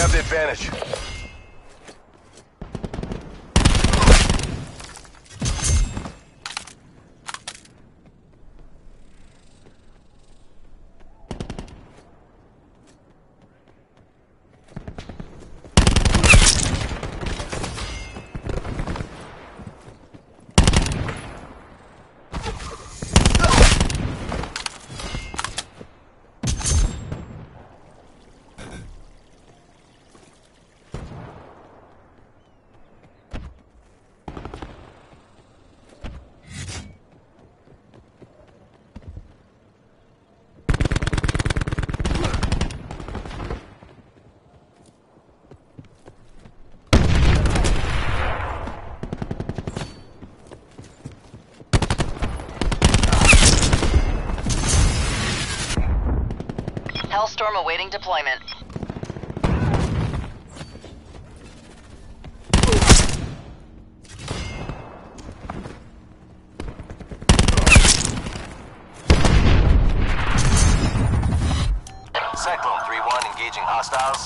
have the advantage. Hellstorm awaiting deployment. Cyclone 3-1 engaging hostiles.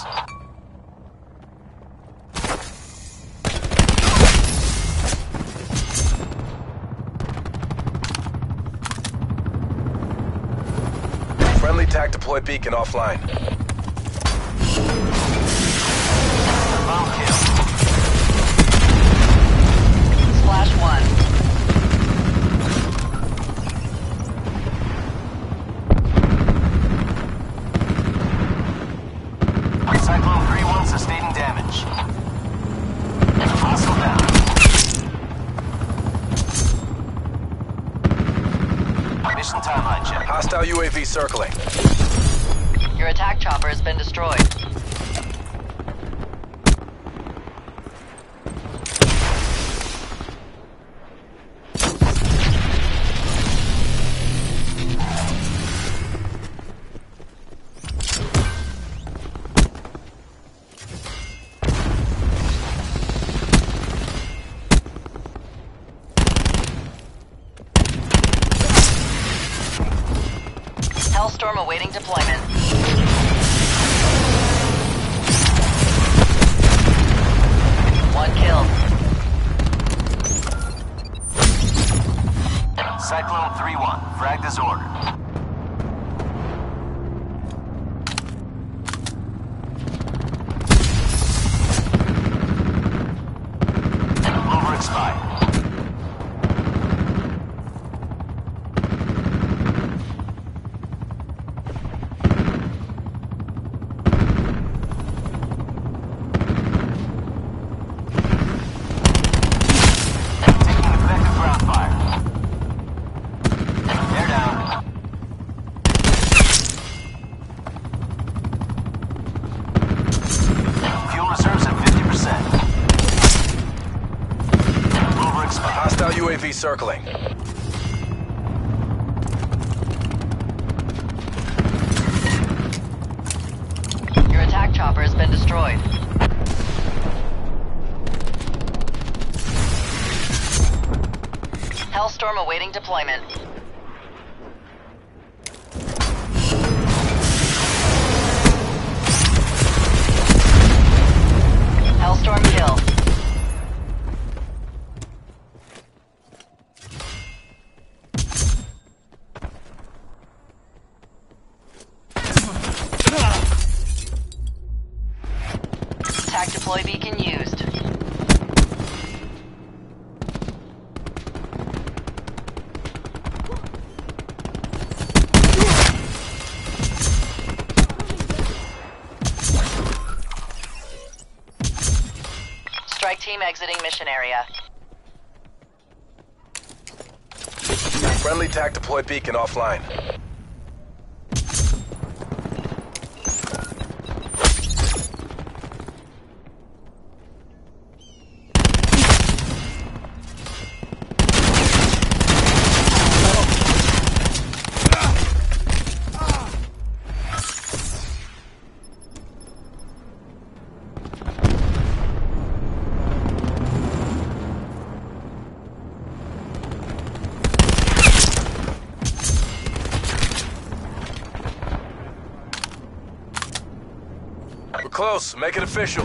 Friendly TAC deployed beacon offline. Bomb kill. Splash 1. Cyclone 3-1 sustaining damage. Hostile down. Mission timeline check. Hostile UAV circling. Your attack chopper has been destroyed. Hellstorm awaiting deployment. One kill. Cyclone 3-1, fragged as ordered. Over expired. Hostile UAV circling. Your attack chopper has been destroyed. Hellstorm awaiting deployment. Hellstorm kill. TAC deploy beacon used. Strike team exiting mission area. Friendly TAC deployed beacon offline. close. Make it official.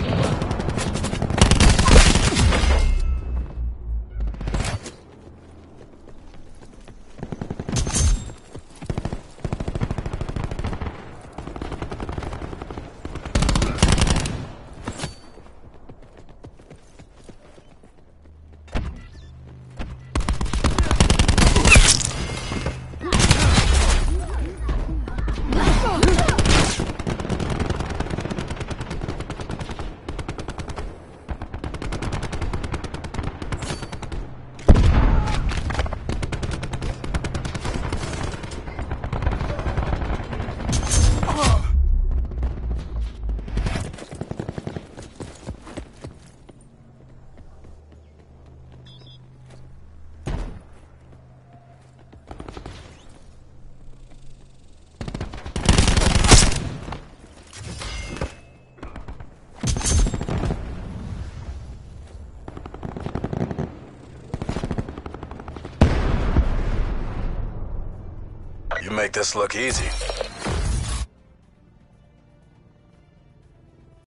You make this look easy.